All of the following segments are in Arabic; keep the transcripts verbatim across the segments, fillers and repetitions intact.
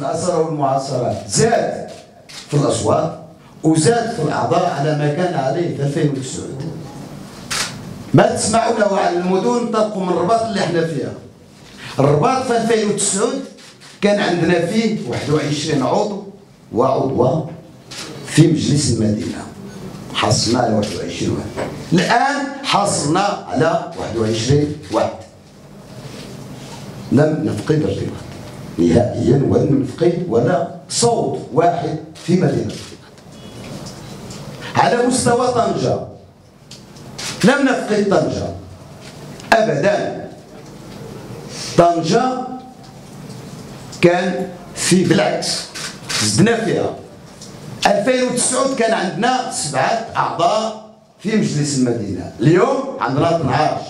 الأسرة والمعاصرات زاد في الأصوات وزاد في الأعضاء على ما كان عليه في ألفين وتسعة. ما تسمعوا له على المدن تلقوا من الرباط اللي احنا فيها. الرباط في ألفين وتسعة كان عندنا فيه واحد وعشرين عضو وعضوة في مجلس المدينة، حصلنا على واحد وعشرين واحد. الآن حصلنا على واحد وعشرين واحد. لم نفقد الرباط نهائيا ولم نفقد ولا صوت واحد في مدينة الرباط. على مستوى طنجة لم نفقد طنجة أبدا. طنجة كان في بالعكس زدنا فيها. ألفين وتسعة كان عندنا سبعة أعضاء في مجلس المدينة، اليوم عندنا اثناش.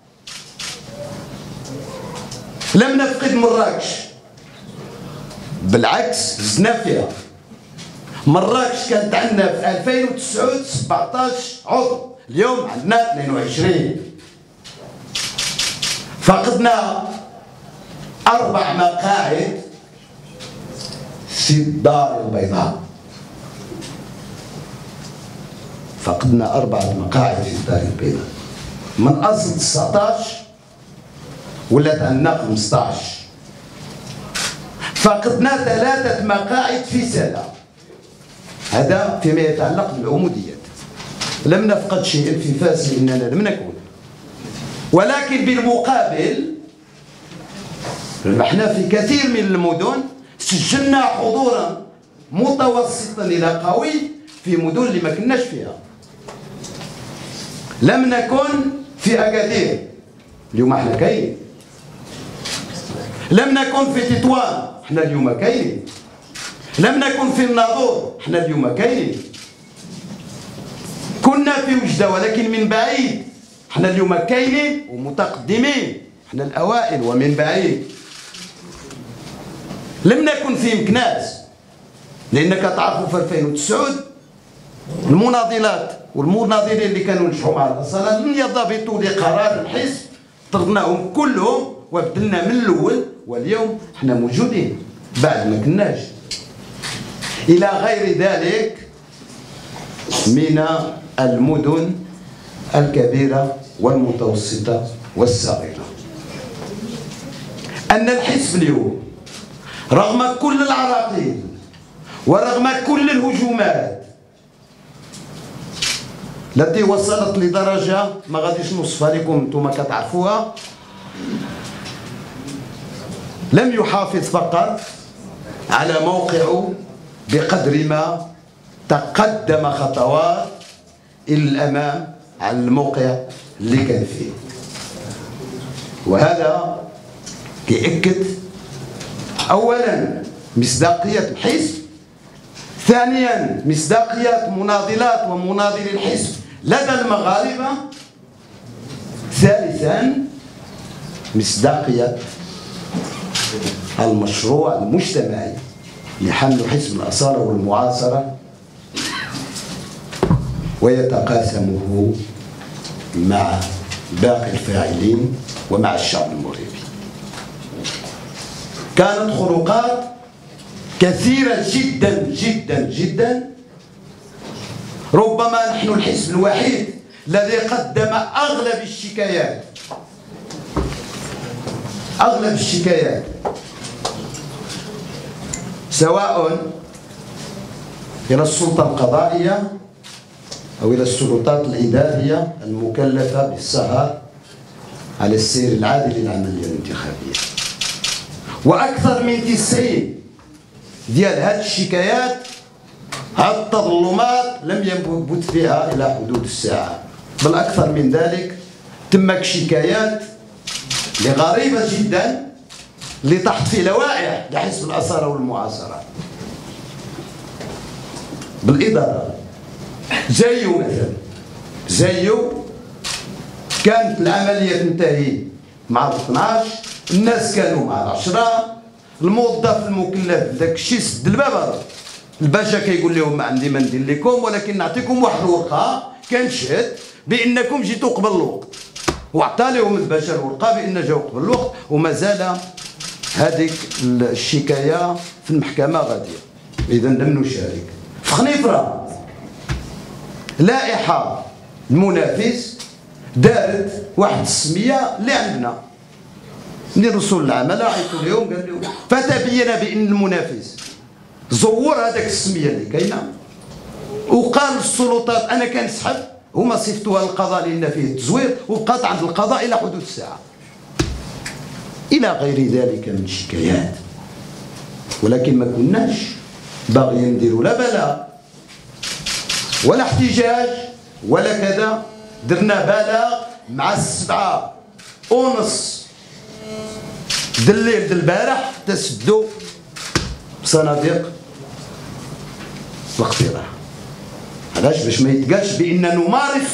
لم نفقد مراكش بالعكس زدنا فيها. مراكش كانت عندنا في ألفين وتسعة سبعطاش عضو، اليوم عندنا اثنين وعشرين. فقدنا أربع مقاعد في الدار البيضاء. فقدنا أربعة مقاعد في الدار البيضاء من أصل تسعطاش ولات عندنا خمسطاش. فقدنا ثلاثة مقاعد في سلا، هذا فيما يتعلق بالعموديات. لم نفقد شيئا في فاس لأننا لم نكن، ولكن بالمقابل ربحنا في كثير من المدن. سجلنا حضورا متوسطا إلى قوي في مدن اللي ما كناش فيها. لم نكن في أكادير، اليوم احنا كاين. لم نكن في تطوان، احنا اليوم كاين. لم نكن في الناظور، احنا اليوم كاين. كنا في وجدة ولكن من بعيد، احنا اليوم كاينين ومتقدمين، احنا الأوائل ومن بعيد. لم نكن في مكناس، لأنك تعرفوا في ألفين وتسعة المناضلات والمناضلين اللي كانوا نجحوا مع الأصالة لم يضبطوا لقرار الحزب، طردناهم كلهم وبدلنا من الأول، واليوم احنا موجودين بعد ما كناش. إلى غير ذلك من المدن الكبيرة والمتوسطة والصغيرة. أن الحزب اليوم رغم كل العراقيل ورغم كل الهجومات التي وصلت لدرجة ما غاديش نوصفها لكم انتم كتعرفوها، لم يحافظ فقط على موقعه بقدر ما تقدم خطوات إلى الأمام على الموقع اللي كان فيه. وهذا يؤكد أولا مصداقية الحزب، ثانيا مصداقية مناضلات ومناضلي الحزب لدى المغاربة، ثالثا مصداقية المشروع المجتمعي لحمل حزب الأصالة والمعاصرة ويتقاسمه مع باقي الفاعلين ومع الشعب المغربي. كانت خروقات كثيرة جدا جدا جدا. ربما نحن الحزب الوحيد الذي قدم أغلب الشكايات أغلب الشكايات سواء إلى السلطة القضائية أو إلى السلطات الإدارية المكلفة بالسهر على السير العادل للعملية الانتخابية. وأكثر من تسعين ديال هذه الشكايات، هذه التظلمات لم ينبت فيها إلى حدود الساعة، بل أكثر من ذلك تمك شكايات غريبة جدا اللي تحت في لوائح لحزب الأصالة والمعاصرة بالإدارة. زيو مثلا زيو كانت العملية تنتهي مع الاثناش، الناس كانوا مع العشرة، الموظف المكلف بداك الشيء سد الباب، الباشا كيقول لهم ما عندي ما ندير لكم ولكن نعطيكم واحد الورقة كنشهد بأنكم جيتوا قبل الوقت، وعطى لهم الباشا الورقة بأن جاوا قبل الوقت. ومازال هذيك الشكاية في المحكمة غادية، إذا لم نشارك. في خنيفرة لائحة المنافس دارت واحد السمية اللي عندنا، ملي رسول العمل عيطوا لهم قال لهم فتبين بأن المنافس زور هذاك السمية اللي كاينة، وقال السلطات أنا كنسحب، هما صيفطوها للقضاء لأن فيه التزوير، وبقات عند القضاء إلى حدود الساعة، إلى غير ذلك من الشكايات. ولكن ما كناش باغيين نديروا لا بلاغ ولا احتجاج ولا كذا، درنا بلاغ مع السبعة ونص د الليل د البارح تسدوا بصناديق الاقتراع. علاش؟ باش ما يتقالش بأن نمارس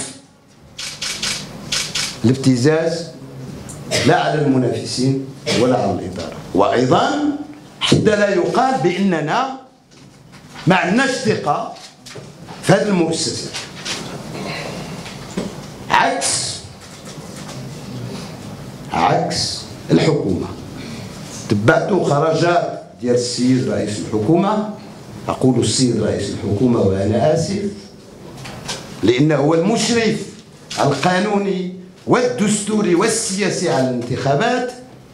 الابتزاز لا على المنافسين ولا على الإدارة، وأيضا حتى لا يقال بأننا ما عندناش ثقة في هذه المؤسسة، عكس عكس الحكومة. تبعتوا خرجات ديال السيد رئيس الحكومة، أقول السيد رئيس الحكومة وأنا آسف لأنه هو المشرف القانوني والدستوري والسياسي على الانتخابات،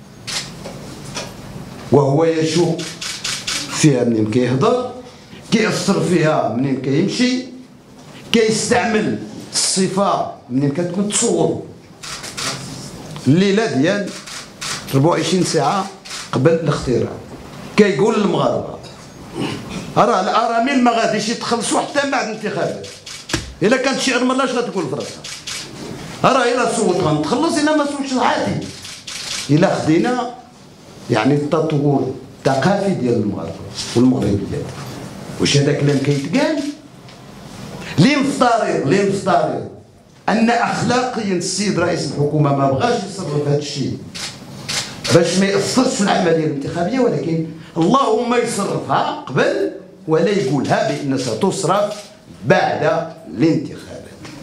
وهو يشك فيها منين كيهضر، كيأثر فيها منين كيمشي، كيستعمل الصفة منين كتكون تصور الليلة ديال أربعة وعشرين ساعة قبل الاختراع، كيقول للمغاربة راه الأرامل ما غاديش يتخلصوا حتى بعد الانتخابات، إلا كانت شي أرملة اش غتقول في راسها، راه إلا صوت غنتخلص، إلا ما صوتش عادي. إلا خدينا يعني التطور الثقافي ديال المغاربة والمغربيات، واش هذا كلام كيتقال؟ لي مفترض لي مفترض أن أخلاقيا السيد رئيس الحكومة ما بغاش يصرف هذا الشيء باش ما يأثرش في العملية الانتخابية، ولكن اللهم يصرفها قبل ولا يقولها بأن ستصرف بعد الانتخابات.